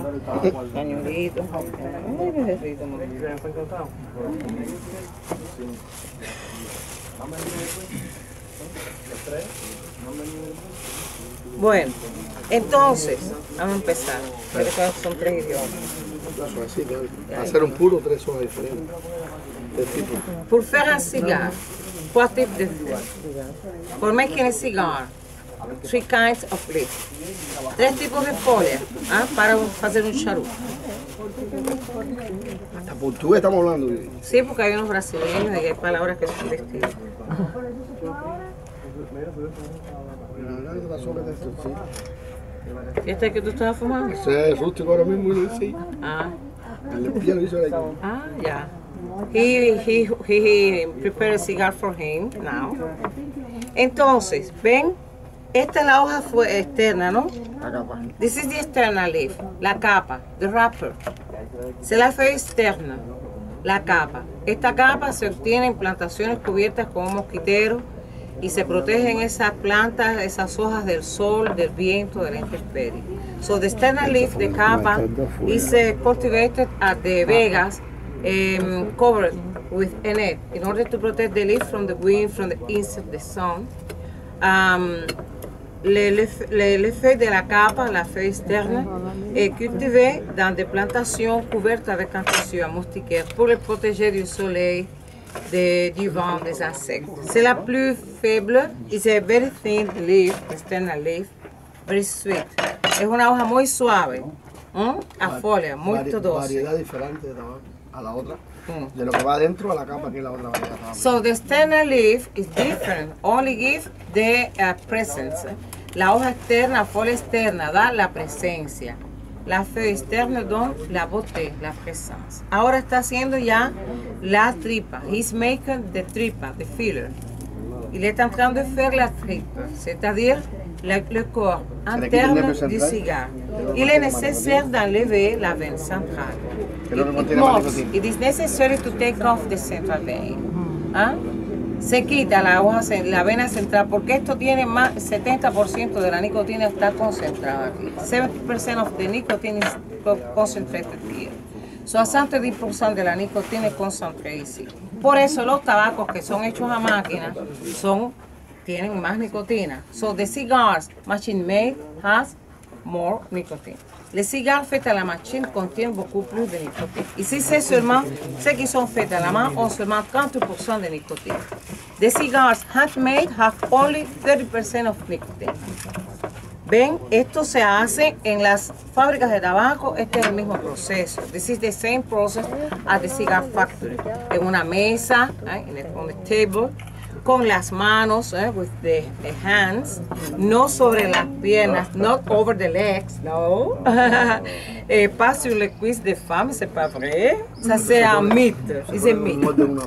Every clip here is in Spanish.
Pañuelito. Ay, qué rico, mamá. Bueno, entonces, vamos a empezar. Creo que son 3 idiomas. Hacer un puro, 3 hojas diferentes. De tipo. Pour faire un cigare, 4 types de feuilles. For making a cigar, 3 kinds of leaves. 3 tipos de folha para fazer um charuto. Hasta portugués estamos hablando. Sí, porque hay unos brasileños y hay palabras que son distintas. ¿Y este que tú estás fumando? Ese es rústico ahora mismo y lo hice. El pie lo hizo ahí. Ya. He prepared a cigar for him now. Entonces, ven, esta es la hoja externa, ¿no? La capa. This is the external leaf, la capa, the wrapper. C'est la feuille externa, la capa. Esta capa se obtiene en plantaciones cubiertas con un mosquitero y se protegen esas plantas, esas hojas del sol, del viento, de la intemperie. So the external leaf, the capa, is cultivated at the vegas, covered with a net in order to protect the leaf from the wind, from the insect, the sun. Les feuilles de la capa, la feuille externe, est cultivée dans des plantations couvertes avec un tissu à moustiquaire pour les protéger du soleil, du vent, des insectes. C'est la plus faible. It's a very thin leaf, external leaf, very sweet. Es una hoja muy suave, a folia, muy doce. Variedad diferente a la otra. De lo que va adentro a la capa que es la otra variedad. So the external leaf is different, only give the presence. La hoja externa, folia externa, da la presencia. La feuille externe donne la beauté, la présence. Ahora está haciendo ya la tripa. He's making the tripa, the filler. Il est en train de faire la tripe, c'est-à-dire le corps interne du cigare. Il est nécessaire d'enlever la veine centrale. It is necessary to take off the central vein. Se quita la hoja, la vena central, porque esto tiene más, 70% de la nicotina está concentrada aquí. 70% of the nicotine is concentrated here. So 70% de la nicotina es concentrada ici. Por eso los tabacos que son hechos a máquina tienen más nicotina. So the cigars machine made has more nicotine. Les cigares faits à la machine contiennent beaucoup plus de nicotine. Ici, c'est seulement ceux qui sont faits à la main ont seulement 30% de nicotine. The cigars handmade have only 30% of nicotine. Ven, esto se hace en las fábricas de tabaco, este es el mismo proceso. This is the same process at the cigar factory. En una mesa, on the table, con las manos, with the hands, no sobre las piernas, not over the legs, no. Pas sur les cuisses des femmes, c'est pas vrai. Ça c'est un mythe, it's a myth.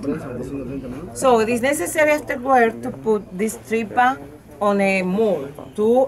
So it is necessary afterward to put this tripa on a mold to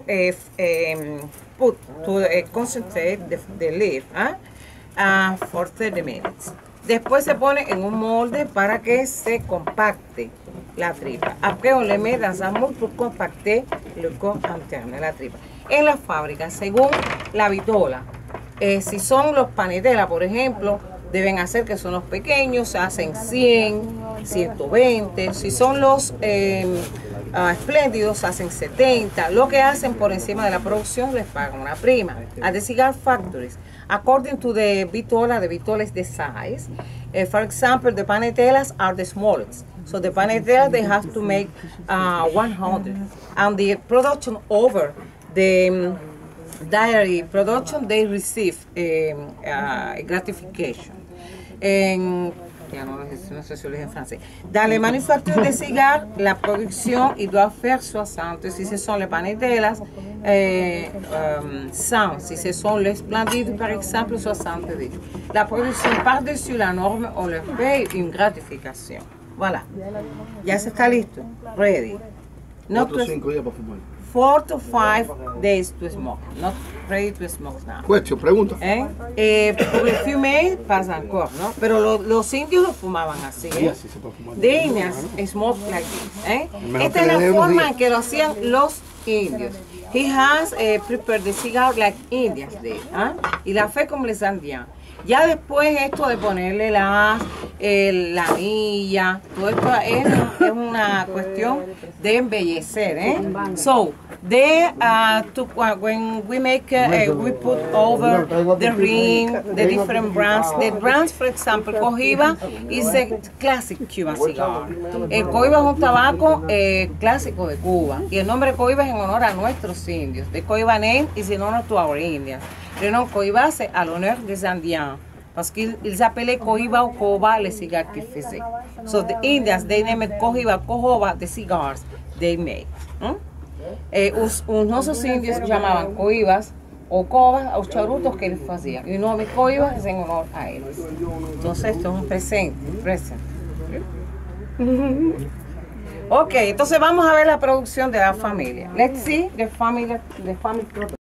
concentrate the leaf for 30 minutes. Después se pone en un molde para que se compacte la tripa. Après, on le met dans un moule pour compacter le corps interne, la tripa. En la fábrica, según la vitola, si son los panetelas, por ejemplo, deben hacer que son los pequeños, se hacen 100, 120. Si son los espléndidos, hacen 70. Lo que hacen por encima de la producción les pagan una prima. At the cigar factories, according to the vitola is the size. For example, the panetelas are the smallest. So the panetelas, they have to make 100. And the production over the dairy production, they receive gratification. No sé si lo dije en français. Dans les manufactures de cigares, la production, il doit faire 60. Si ce sont les panetelas, 100. Si ce sont les splendides, par exemple, 70. La production par-dessus la norme, on leur paye une gratification. Voilà. Ya se está listo. Ready. 4 o 5 días para fumar. 4 to 5 days to smoke. Not ready to smoke now. Cuestión, pregunta. Porque el fumé pasa encore, ¿no? Pero los indios lo fumaban así, Sí, se puede fumar. The Indians smoke like this, Esta es la forma en que lo hacían los indios. He has prepared the cigar like Indians did. Y la fe como les Indians. Ya después esto de ponerle la anilla, todo esto es una cuestión de embellecer, So, when we make, we put over the ring, the different brands. The brands, for example, Cohiba is a classic Cuban cigar. El Cohiba es un tabaco clásico de Cuba. Y el nombre Cohiba es en honor a nuestros indios. The Cohiba name is in honor to our Indians. Le nom Cohiba, c'est à l'honneur des Indiens. Parce qu'ils appelaient Cohiba ou Coba les cigares qu'ils faisaient. So the Indians, they named Cohiba, Cohoba, the cigars they make. Nuestros indios llamaban Cohibas o Cobas a los charutos que ellos hacían. Y no, mi Cohiba es en honor a ellos. Entonces esto es un presente. Ok, entonces vamos a ver la producción de la familia. Let's see the family product.